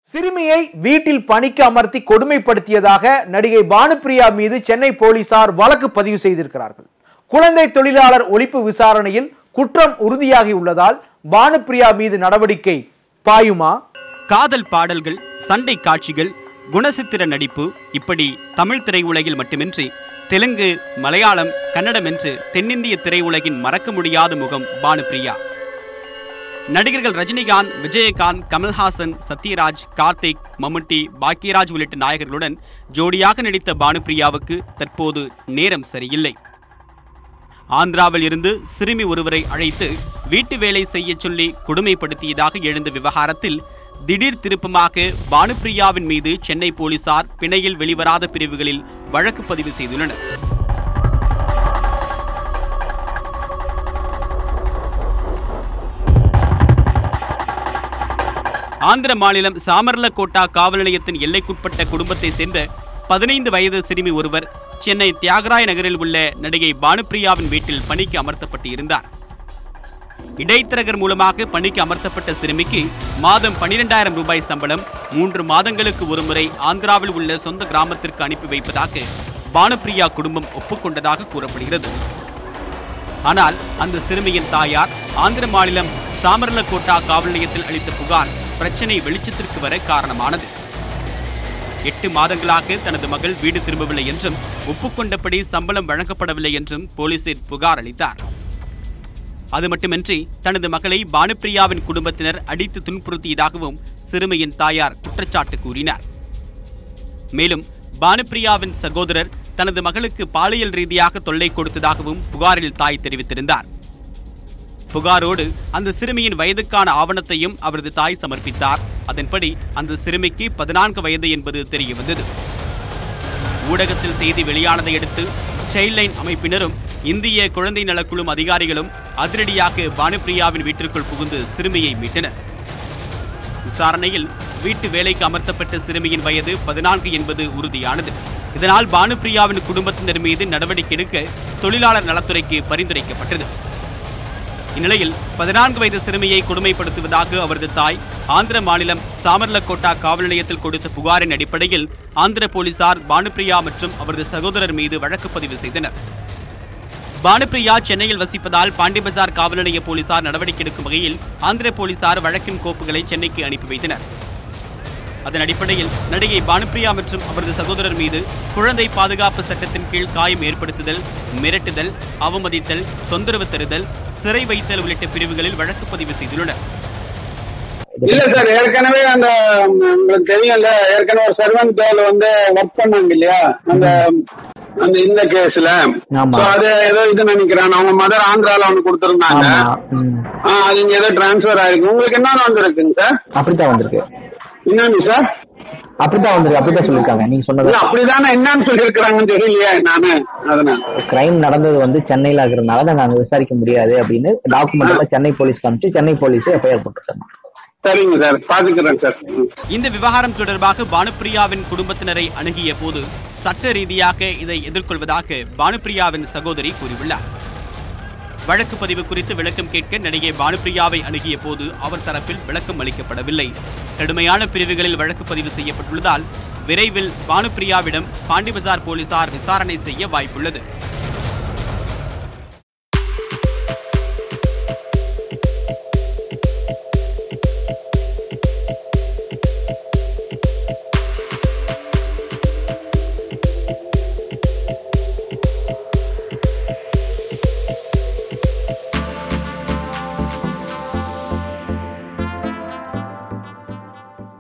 சிறுமியை வீட்டில் பணிக்கு அமர்த்தி கொடுமைப்படுத்தியதாக நடிகை பானுப்பிரியா மீது சென்னை போலீசார் வழக்கு பதிவு செய்திருக்கிறார்கள். குழந்தை தொழிலாளர் ஒழிப்பு விசாரணையில் குற்றம் உறுதியாகி உள்ளதால் பானுப்பிரியா மீது நடவடிக்கை பாயுமா? காதல் பாடல்கள், சண்டை காட்சிகள், குணசித்திர நடிப்பு, இப்படி தமிழ் திரையுலகில் மட்டுமின்றி தெலுங்கு, மலையாளம், கன்னடம் என்று தென்னிந்திய திரையுலகின் மறக்க முடியாத முகம் பானுப்பிரியா. நடிகர்கள் ரஜினிகாந்த், விஜயகாந்த், கமல்ஹாசன், சத்யராஜ், கார்த்திக், மம்முட்டி, பாக்யராஜ் உள்ளிட்ட நாயகர்களுடன் ஜோடியாக நடித்த பானுப்பிரியாவுக்கு தற்போது நேரம் சரியில்லை. ஆந்திராவில் இருந்து சிறுமி ஒருவரை அழைத்து வீட்டு வேலை செய்ய சொல்லி கொடுமைப்படுத்தியதாக எழுந்த விவகாரத்தில் திடீர் திருப்பமாக பானுப்பிரியாவின் மீது சென்னை போலீசார் பிணையில் வெளிவராத பிரிவுகளில் வழக்கு பதிவு செய்துள்ளனர். ஆந்திர மாநிலம் சாமர்லகோட்டா காவல் நிலையத்தின் எல்லைக்குட்பட்ட குடும்பத்தை சேர்ந்த 15 வயது சிறுமி ஒருவர் சென்னை தியாகராய நகரில் உள்ள நடிகை பானுப்பிரியாவின் வீட்டில் பணிக்கு அமர்த்தப்பட்டு இருந்தார். இடைத்தரகர் மூலமாக பணிக்கு அமர்த்தப்பட்ட சிறுமிக்கு மாதம் 12,000 ரூபாய் சம்பளம், 3 மாதங்களுக்கு ஒருமுறை ஆந்திராவில் உள்ள சொந்த கிராமத்திற்கு அனுப்பி வைப்பதாக பானுப்பிரியா குடும்பம் ஒப்புக்கொண்டதாக கூறப்படுகிறது. ஆனால் அந்த சிறுமியின் தாயார் ஆந்திர மாநிலம் சாமர்லகோட்டா காவல் நிலையத்தில் அளித்த புகார் பிரச்சனை வெளிச்சத்திற்கு வர காரணமானது. 8 மாதங்களாக தனது மகள் வீடு திரும்பவில்லை என்றும் ஒப்புக்கொண்டபடி சம்பளம் வழங்கப்படவில்லை என்றும் போலீசில் புகார் அளித்தார். அது மட்டுமின்றி தனது மகளை பானுப்பிரியாவின் குடும்பத்தினர் அடித்து துன்புறுத்தியதாகவும் சிறுமியின் தாயார் குற்றச்சாட்டு கூறினார். மேலும் பானுப்பிரியாவின் சகோதரர் தனது மகளுக்கு பாலியல் ரீதியாக தொல்லை கொடுத்ததாகவும் புகாரில் தாய் தெரிவித்திருந்தார். புகாரோடு அந்த சிறுமியின் வயதுக்கான ஆவணத்தையும் அவரது தாய் சமர்ப்பித்தார். அதன்படி அந்த சிறுமிக்கு 14 வயது என்பது தெரியவந்தது. ஊடகத்தில் செய்தி வெளியானதை அடுத்து சைல்ட்லைன் அமைப்பினரும் இந்திய குழந்தை நலக்குழு அதிகாரிகளும் அதிரடியாக பானுப்பிரியாவின் வீட்டிற்குள் புகுந்து சிறுமியை மீட்டனர். விசாரணையில் வீட்டு வேலைக்கு அமர்த்தப்பட்ட சிறுமியின் வயது 14 என்பது உறுதியானது. இதனால் பானுப்பிரியாவின் குடும்பத்தினர் மீது நடவடிக்கை எடுக்க தொழிலாளர் நலத்துறைக்கு பரிந்துரைக்கப்பட்டது. இந்நிலையில் 14 வயது சிறுமியை கொடுமைப்படுத்துவதாக அவரது தாய் ஆந்திர மாநிலம் சாமர்லகோட்டா காவல் நிலையத்தில் கொடுத்த புகாரின் அடிப்படையில் ஆந்திர போலீசார் பானுப்பிரியா மற்றும் அவரது சகோதரர் மீது வழக்கு பதிவு செய்தனர். பானுப்பிரியா சென்னையில் வசிப்பதால் பாண்டிபஜார் காவல் நிலைய போலீசார் நடவடிக்கை எடுக்கும் வகையில் ஆந்திர போலீசார் வழக்கின் கோப்புகளை சென்னைக்கு அனுப்பி வைத்தனர். அதன் அடிப்படையில் நடிகை பானுப்பிரியா மற்றும் அவரது சகோதரர் மீது குழந்தை பாதுகாப்பு சட்டத்தின் கீழ் காயம் ஏற்படுத்துதல், மிரட்டுதல், அவமதித்தல், தொந்தரவு தருதல், சிறை வைத்தல் உள்ளிட்ட பிரிவுகளில் வழக்கு பதிவு செய்துள்ளனர். இல்ல சார், ஏற்கனவே அந்த உங்களுக்கு தெரியல, ஏற்கனவே ஒரு சர்வன்ட் கேர்ள் ஒர்க் பண்ணாங்க இல்லையா அந்த இந்த கேஸ்ல, அது ஏதோ இது நினைக்கிறேன், அவங்க மதர் ஆந்திரால ஒண்ணு கொடுத்திருந்தாங்க. அது இங்க ஏதோ டிரான்ஸ்பர் ஆயிருக்கு. உங்களுக்கு என்ன வந்திருக்குங்க சார்? அப்படித்தான் வந்திருக்கு. என்னன்னு சார்? அப்படித்தான் வந்திருக்கு, அப்படித்தான் சொல்லிருக்காங்க. நீங்க சொன்னது அப்படிதானே, என்னன்னு சொல்லிருக்காங்கன்னு தெரியலையா? நானு அதனால கிரைம் நடந்தது சென்னையில இருக்கிறதுனால நாங்க விசாரிக்க முடியாது அப்படின்னு டாக்குமெண்ட் சென்னை போலீஸ் காமிச்சு சென்னை போலீஸ் எஃப்ஐஆர் போட்டுருக்காங்க. சரிங்க சார், பாத்துக்கிறேன் சார். இந்த விவகாரம் தொடர்பாக பானுப்பிரியாவின் குடும்பத்தினரை அணுகிய போது சட்ட ரீதியாக இதை எதிர்கொள்வதாக பானுப்பிரியாவின் சகோதரி கூறியுள்ளார். வழக்கு பதிவு குறித்து விளக்கம் கேட்க நடிகை பானுப்பிரியாவை அணுகிய போது அவர் தரப்பில் விளக்கம் அளிக்கப்படவில்லை. கடுமையான பிரிவுகளில் வழக்கு பதிவு செய்யப்பட்டுள்ளதால் விரைவில் பானுப்பிரியாவிடம் பாண்டிபஜார் போலீசார் விசாரணை செய்ய வாய்ப்புள்ளது.